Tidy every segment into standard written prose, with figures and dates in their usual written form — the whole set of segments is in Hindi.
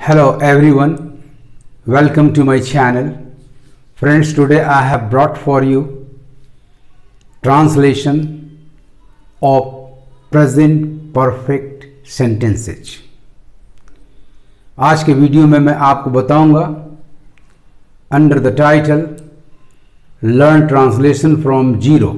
Hello everyone, welcome to my channel. Friends, today I have brought for you translation of present perfect sentences. आज के वीडियो में मैं आपको बताऊंगा under the title learn translation from zero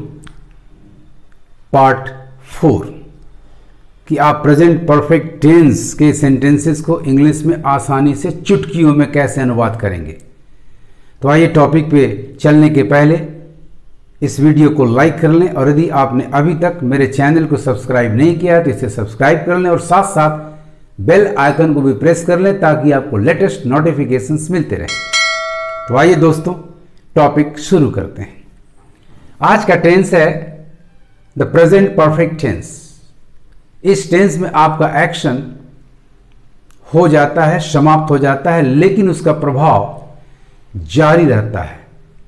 part 4 कि आप प्रेजेंट परफेक्ट टेंस के सेंटेंसेस को इंग्लिश में आसानी से चुटकियों में कैसे अनुवाद करेंगे। तो आइए टॉपिक पे चलने के पहले इस वीडियो को लाइक कर लें और यदि आपने अभी तक मेरे चैनल को सब्सक्राइब नहीं किया है तो इसे सब्सक्राइब कर लें और साथ साथ बेल आइकन को भी प्रेस कर लें ताकि आपको लेटेस्ट नोटिफिकेशंस मिलते रहें। तो आइए दोस्तों टॉपिक शुरू करते हैं। आज का टेंस है द प्रेजेंट परफेक्ट टेंस। इस टेंस में आपका एक्शन हो जाता है, समाप्त हो जाता है, लेकिन उसका प्रभाव जारी रहता है।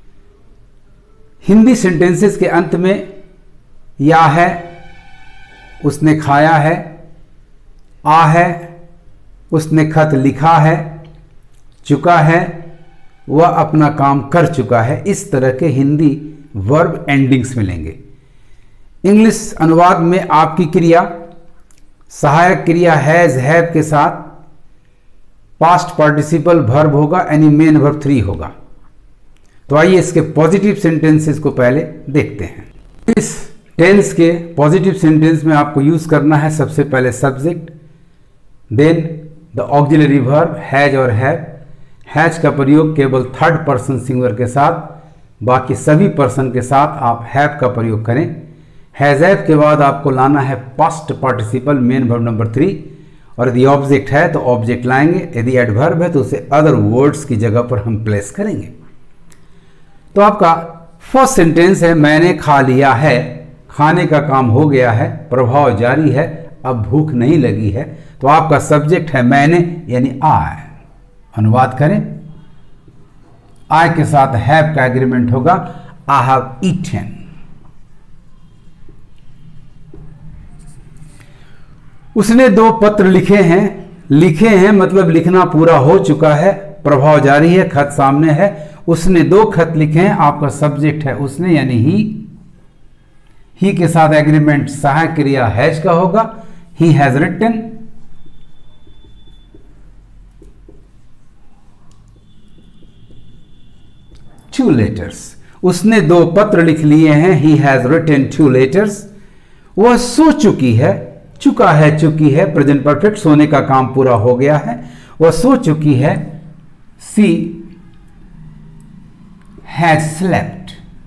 हिंदी सेंटेंसेस के अंत में या है, उसने खाया है, आ है, उसने खत लिखा है, चुका है, वह अपना काम कर चुका है, इस तरह के हिंदी वर्ब एंडिंग्स मिलेंगे। इंग्लिश अनुवाद में आपकी क्रिया सहायक क्रिया हैज हैव के साथ पास्ट पार्टिसिपल वर्ब होगा, यानी मेन वर्ब 3 होगा। तो आइए इसके पॉजिटिव सेंटेंसेस को पहले देखते हैं। इस टेंस के पॉजिटिव सेंटेंस में आपको यूज करना है सबसे पहले subject, then the auxiliary verb has और हैव। हैज का प्रयोग केवल थर्ड पर्सन सिंगुलर के साथ, बाकी सभी पर्सन के साथ आप हैव का प्रयोग करें। हैज हैव के बाद आपको लाना है past participle main verb number 3 और यदि ऑब्जेक्ट है तो ऑब्जेक्ट लाएंगे, यदि एडवर्ब है तो उसे अदर वर्ड्स की जगह पर हम प्लेस करेंगे। तो आपका फर्स्ट सेंटेंस है मैंने खा लिया है, खाने का काम हो गया है, प्रभाव जारी है, अब भूख नहीं लगी है। तो आपका सब्जेक्ट है मैंने यानी आई। अनुवाद करें, आई के साथ हैव का एग्रीमेंट होगा आई हैव ईटन। उसने 2 पत्र लिखे हैं मतलब लिखना पूरा हो चुका है, प्रभाव जारी है, खत सामने है। उसने 2 खत लिखे हैं, आपका सब्जेक्ट है उसने यानी ही के साथ एग्रीमेंट सहायक क्रिया हैज का होगा, he has written. Two letters, उसने 2 पत्र लिख लिए हैं, ही हैज रिटन 2 लेटर्स। वह सो चुकी है, चुका है, चुकी है, प्रेजेंट परफेक्ट, सोने का काम पूरा हो गया है, वह सो चुकी है। She has slept.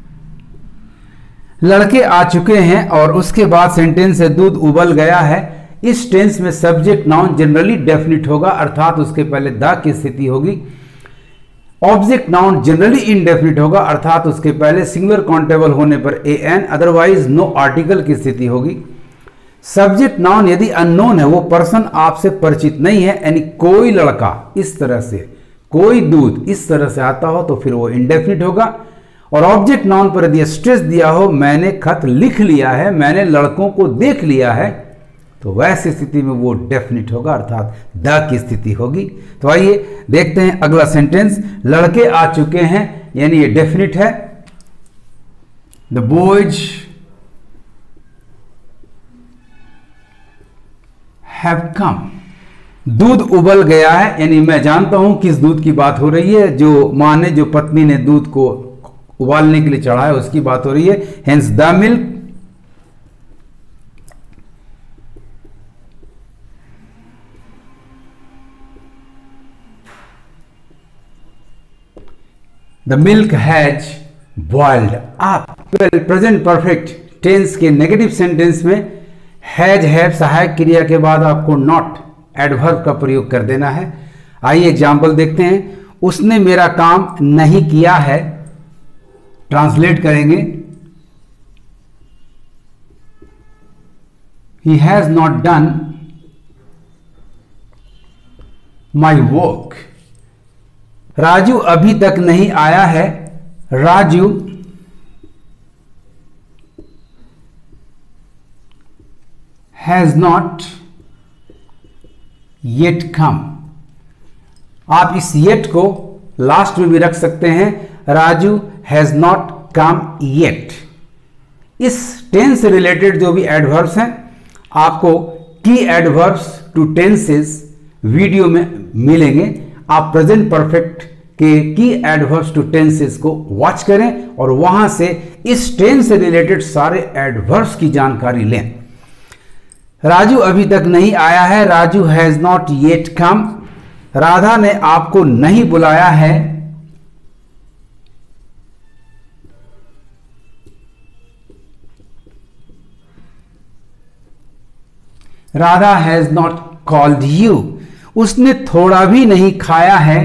लड़के आ चुके हैं और उसके बाद सेंटेंस से दूध उबल गया है। इस टेंस में सब्जेक्ट नाउन जनरली डेफिनिट होगा, अर्थात उसके पहले द की स्थिति होगी। ऑब्जेक्ट नाउन जनरली इनडेफिनिट होगा, अर्थात उसके पहले सिंगुलर काउंटेबल होने पर एन, अदरवाइज नो आर्टिकल की स्थिति होगी। सब्जेक्ट नाउन यदि अननोन है, वो पर्सन आपसे परिचित नहीं है, यानी कोई लड़का इस तरह से, कोई दूध इस तरह से आता हो तो फिर वो इंडेफिनिट होगा। और ऑब्जेक्ट नाउन पर यदि स्ट्रेस दिया हो, मैंने खत लिख लिया है, मैंने लड़कों को देख लिया है, तो वैसी स्थिति में वो डेफिनिट होगा, अर्थात द की स्थिति होगी। तो आइए देखते हैं अगला सेंटेंस। लड़के आ चुके हैं यानी ये डेफिनिट है। The boys have come. दूध उबल गया है, यानी मैं जानता हूं किस दूध की बात हो रही है। जो मां ने, जो पत्नी ने दूध को उबालने के लिए चढ़ाया उसकी बात हो रही है। Hence the milk. The milk has boiled up. Present perfect tense के नेगेटिव सेंटेंस में हैज हैव सहायक क्रिया के बाद आपको नॉट एडवर्ब का प्रयोग कर देना है। आइए एग्जाम्पल देखते हैं। उसने मेरा काम नहीं किया है, ट्रांसलेट करेंगे he has not done my work. Raju अभी तक नहीं आया है, Raju has not yet come। आप इस येट को लास्ट में भी रख सकते हैं, Raju has not come yet. इस टेंस से रिलेटेड जो भी एडवर्ब्स हैं आपको की एडवर्ब्स टू टेंसेस वीडियो में मिलेंगे। आप प्रेजेंट परफेक्ट के की एडवर्ब्स टू टेंसेस को वॉच करें और वहां से इस टेंस से रिलेटेड सारे एडवर्ब्स की जानकारी लें। राजू अभी तक नहीं आया है, Raju has not yet come. Radha ने आपको नहीं बुलाया है, Radha has not called you. उसने थोड़ा भी नहीं खाया है,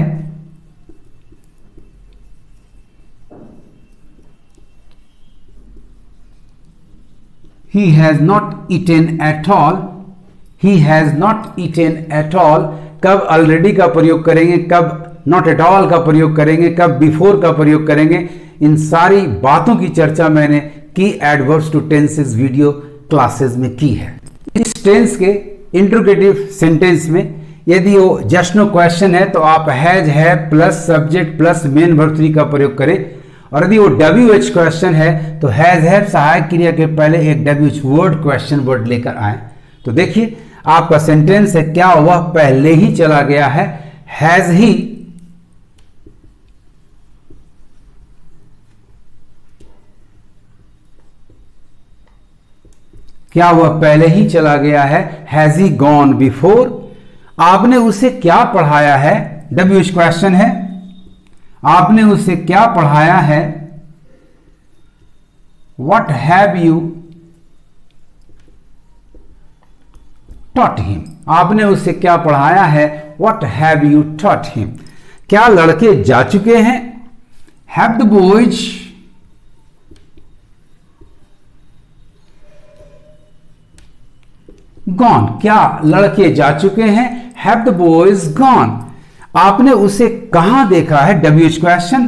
he has not eaten at all, he has not eaten at all। कब already का प्रयोग करेंगे, कब not at all का प्रयोग करेंगे, कब before का प्रयोग करेंगे, इन सारी बातों की चर्चा मैंने की adverbs to tenses video classes में की है। इस टेंस के इंट्रोगेटिव सेंटेंस में यदि वो जस्ट नो क्वेश्चन है तो आप हैज है plus subject plus main verb three का प्रयोग करें, और यदि वो WH क्वेश्चन है तो हैज हैव सहायक क्रिया के पहले एक WH वर्ड क्वेश्चन वर्ड लेकर आए। तो देखिए आपका सेंटेंस है, क्या वह पहले ही चला गया है, हैज ही क्या वह पहले ही चला गया है, हैज ही गॉन बिफोर। आपने उसे क्या पढ़ाया है, WH क्वेश्चन है, आपने उसे क्या पढ़ाया है, what have you taught him। आपने उसे क्या पढ़ाया है, what have you taught him। क्या लड़के जा चुके हैं, have the boys gone। क्या लड़के जा चुके हैं, have the boys gone। आपने उसे कहां देखा है, WH question,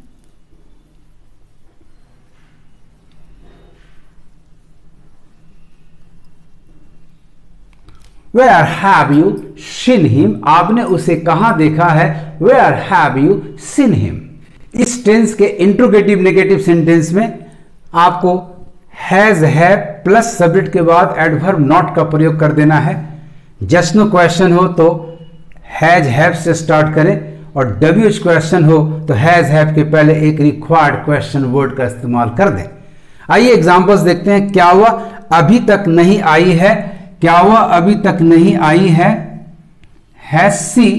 Where have you seen him। आपने उसे कहां देखा है, Where have you seen him। इस टेंस के इंट्रोगेटिव नेगेटिव सेंटेंस में आपको हैज है प्लस सब्जेक्ट के बाद एडवर्ब नॉट का प्रयोग कर देना है। जस्ट नो क्वेश्चन हो तो हैज हैव से स्टार्ट करें, और WH क्वेश्चन हो तो हैज हैव के पहले एक रिक्वायर्ड क्वेश्चन वर्ड का इस्तेमाल कर दें। आइए एग्जांपल्स देखते हैं। क्या वह अभी तक नहीं आई है, क्या वह अभी तक नहीं आई है, has she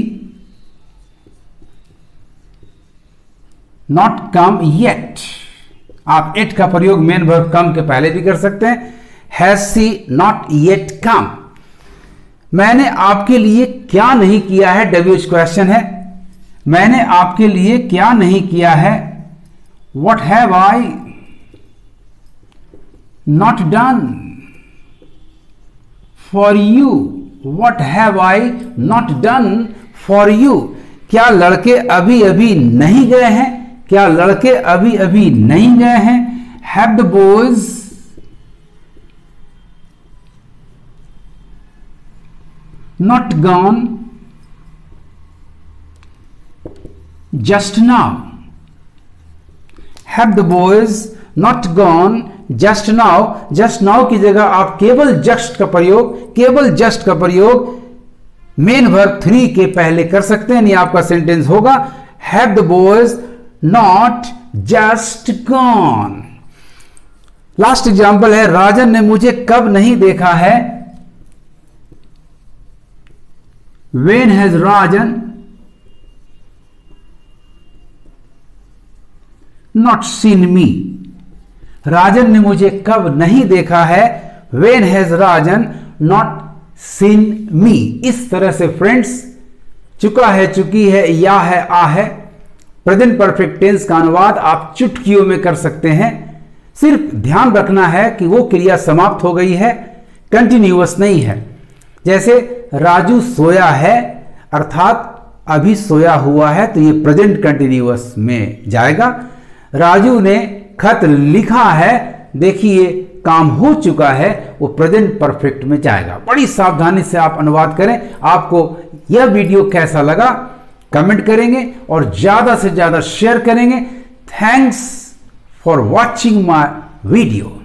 not come yet. आप इट का प्रयोग मेन वर्ब कम के पहले भी कर सकते हैं, has she not yet come. मैंने आपके लिए क्या नहीं किया है, WH क्वेश्चन है, मैंने आपके लिए क्या नहीं किया है, what have I not done for you। what have I not done for you। क्या लड़के अभी अभी नहीं गए हैं, क्या लड़के अभी अभी नहीं गए हैं, have the boys not gone just now। have the boys not gone just now। just now की जगह आप केवल जस्ट का प्रयोग मेन वर्ब थ्री के पहले कर सकते हैं, नहीं आपका सेंटेंस होगा have the boys not just gone। Last example है, राजन ने मुझे कब नहीं देखा है, when has Rajan not seen me। राजन ने मुझे कब नहीं देखा है, when has Rajan not seen me। इस तरह से फ्रेंड्स चुका है, चुकी है, या है, आ है, प्रेजेंट परफेक्ट टेंस का अनुवाद आप चुटकियों में कर सकते हैं। सिर्फ ध्यान रखना है कि वो क्रिया समाप्त हो गई है, कंटिन्यूअस नहीं है। जैसे राजू सोया है अर्थात अभी सोया हुआ है, तो ये प्रेजेंट कंटिन्यूअस में जाएगा। राजू ने खत लिखा है, देखिए काम हो चुका है, वो प्रेजेंट परफेक्ट में जाएगा। बड़ी सावधानी से आप अनुवाद करें। आपको यह वीडियो कैसा लगा कमेंट करेंगे और ज़्यादा से ज़्यादा शेयर करेंगे। Thanks for watching my video.